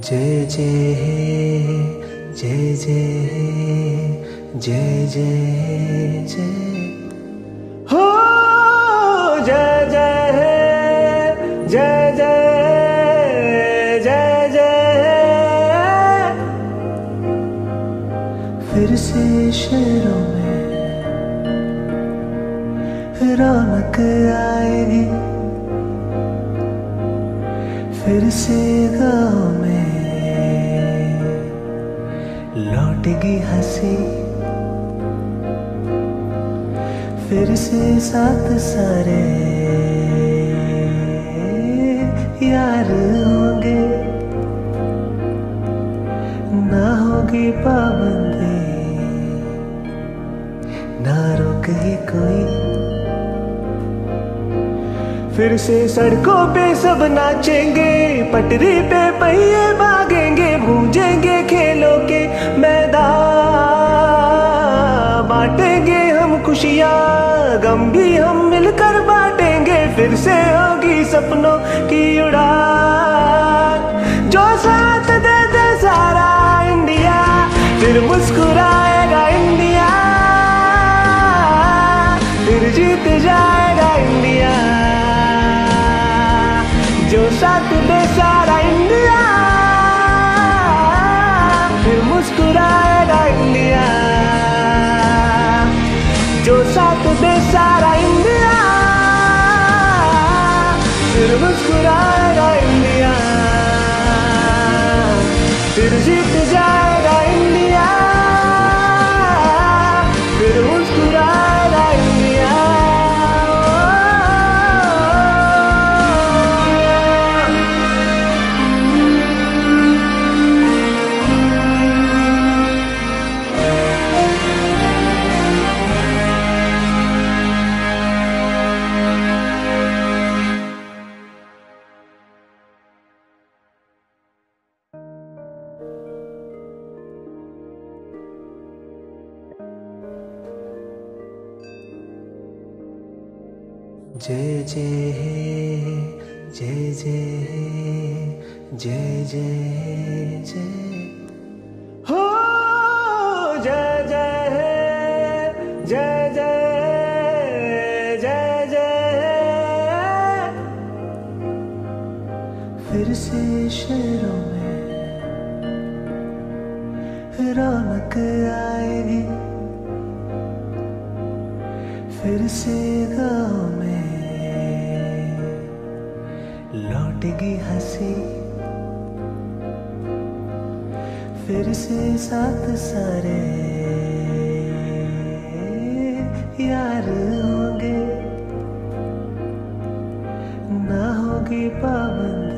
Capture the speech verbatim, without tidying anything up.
जय जय हे जय जय हे जय जय जय हो जय जय हे जय जय जय जय। फिर से शहरों में रौनक आएगी, फिर से गाँव में लौटेगी हंसी, फिर से साथ सारे यार होंगे, ना होगी पाबंदी ना रोक ही कोई। फिर से सड़कों पे सब नाचेंगे, पटरी पे पहिए भागेंगे, गूंजेंगे खेलों के मैदान, बांटेंगे हम खुशियाँ गम भी हम मिलकर बांटेंगे। फिर से होगी सपनों की उड़ान, जो साथ दे दे सारा इंडिया, फिर मुस्कुराएगा इंडिया, फिर जीत जाएगा इंडिया। जो साथ दे सारा इंडिया, फिर मुस्कुराएगा इंडिया। जो साथ दे सारा इंडिया, फिर मुस्कुराएगा इंडिया, फिर जीत जाएगा इंडिया, फिर मुस्कुराएगा इंडिया। जय जय हे जय जय हे जय जय जय हो जय जय हे जय जय जय जय। फिर से शहरों में रौनक आएगी, फिर से गाँव में लौटेगी हंसी, फिर से साथ सारे यार होंगे, ना होगी पाबंदी